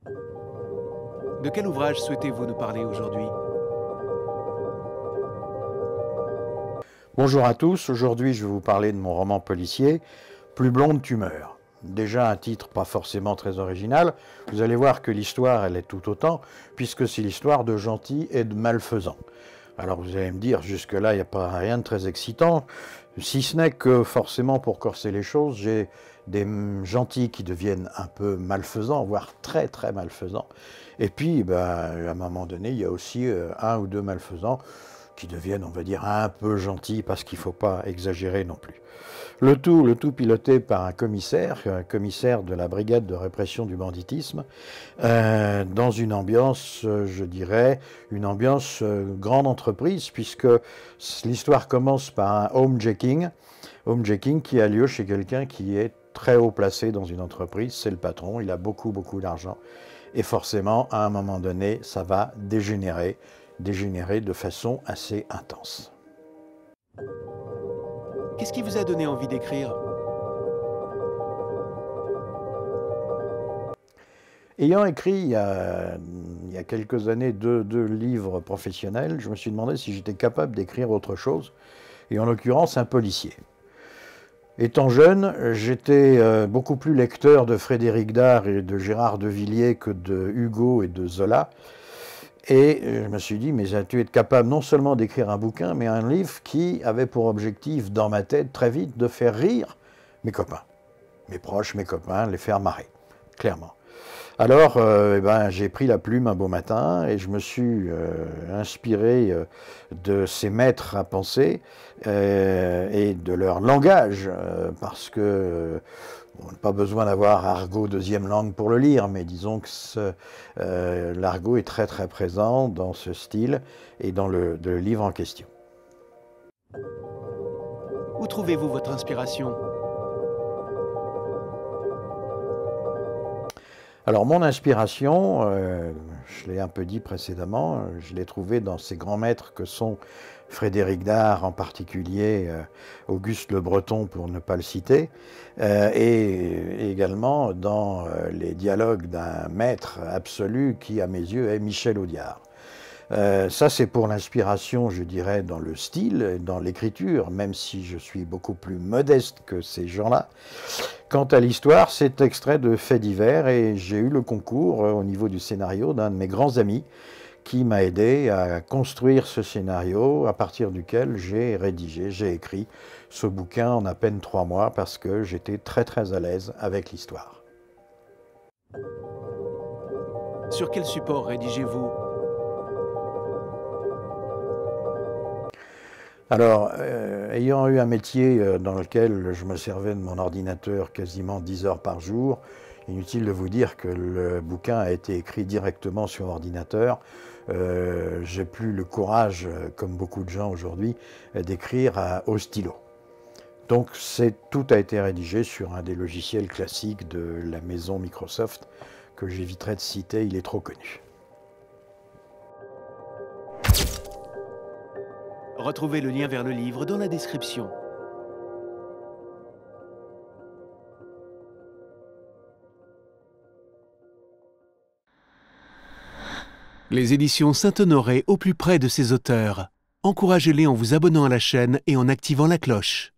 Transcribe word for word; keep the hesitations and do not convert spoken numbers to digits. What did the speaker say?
De quel ouvrage souhaitez-vous nous parler aujourd'hui? Bonjour à tous, aujourd'hui je vais vous parler de mon roman policier « Plus blonde tu meurs ». Déjà un titre pas forcément très original, vous allez voir que l'histoire elle est tout autant, puisque c'est l'histoire de gentils et de malfaisants. Alors vous allez me dire, jusque-là il n'y a pas rien de très excitant, si ce n'est que forcément pour corser les choses, j'ai des gentils qui deviennent un peu malfaisants, voire très très malfaisants. Et puis ben, à un moment donné, il y a aussi un ou deux malfaisants qui deviennent, on va dire, un peu gentils, parce qu'il ne faut pas exagérer non plus. Le tout, le tout piloté par un commissaire, un commissaire de la brigade de répression du banditisme, euh, dans une ambiance, je dirais, une ambiance euh, grande entreprise, puisque l'histoire commence par un homejacking, homejacking qui a lieu chez quelqu'un qui est très haut placé dans une entreprise, c'est le patron, il a beaucoup, beaucoup d'argent, et forcément, à un moment donné, ça va dégénérer, dégénérer de façon assez intense. Qu'est-ce qui vous a donné envie d'écrire? Ayant écrit il y a, il y a quelques années deux, deux livres professionnels, je me suis demandé si j'étais capable d'écrire autre chose, et en l'occurrence un policier. Étant jeune, j'étais beaucoup plus lecteur de Frédéric Dard et de Gérard de Villiers que de Hugo et de Zola. Et je me suis dit, mais tu es capable non seulement d'écrire un bouquin, mais un livre qui avait pour objectif, dans ma tête, très vite, de faire rire mes copains, mes proches, mes copains, les faire marrer, clairement. Alors, euh, eh ben, j'ai pris la plume un beau matin et je me suis euh, inspiré euh, de ces maîtres à penser euh, et de leur langage, euh, parce que euh, on n'a pas besoin d'avoir argot deuxième langue pour le lire, mais disons que euh, l'argot est très très présent dans ce style et dans le, le livre en question. Où trouvez-vous votre inspiration? Alors mon inspiration, euh, je l'ai un peu dit précédemment, je l'ai trouvée dans ces grands maîtres que sont Frédéric Dard en particulier, euh, Auguste Le Breton pour ne pas le citer, euh, et également dans euh, les dialogues d'un maître absolu qui à mes yeux est Michel Audiard. Euh, ça c'est pour l'inspiration, je dirais, dans le style, dans l'écriture, même si je suis beaucoup plus modeste que ces gens-là. Quant à l'histoire, c'est extrait de Faits divers et j'ai eu le concours euh, au niveau du scénario d'un de mes grands amis qui m'a aidé à construire ce scénario à partir duquel j'ai rédigé, j'ai écrit ce bouquin en à peine trois mois parce que j'étais très très à l'aise avec l'histoire. Sur quel support rédigez-vous? Alors, euh, ayant eu un métier euh, dans lequel je me servais de mon ordinateur quasiment dix heures par jour, inutile de vous dire que le bouquin a été écrit directement sur ordinateur. Euh, j'ai plus le courage, comme beaucoup de gens aujourd'hui, d'écrire au stylo. Donc tout a été rédigé sur un des logiciels classiques de la maison Microsoft, que j'éviterai de citer, il est trop connu. Retrouvez le lien vers le livre dans la description. Les éditions Saint-Honoré au plus près de ses auteurs. Encouragez-les en vous abonnant à la chaîne et en activant la cloche.